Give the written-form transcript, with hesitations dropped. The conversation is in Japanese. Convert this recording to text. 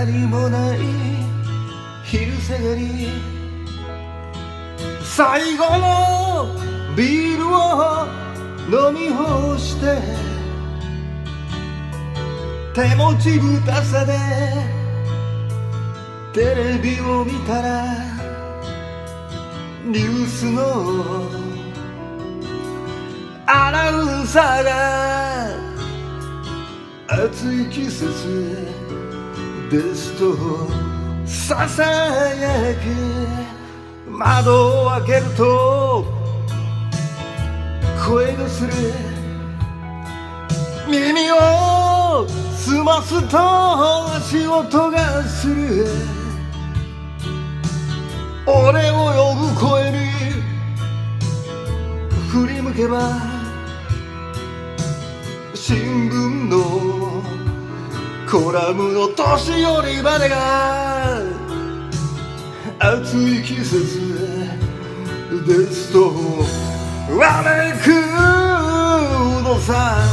何もない昼下がり、最後のビールを飲み干して手持ちぶたさでテレビを見たらニュースのアナウンサーが暑い季節ですとささやく、窓を開けると声がする、耳を澄ますと足音がする、俺を呼ぶ声に振り向けば新聞のコラムの年寄りまでが暑い季節ですとわめくのさ。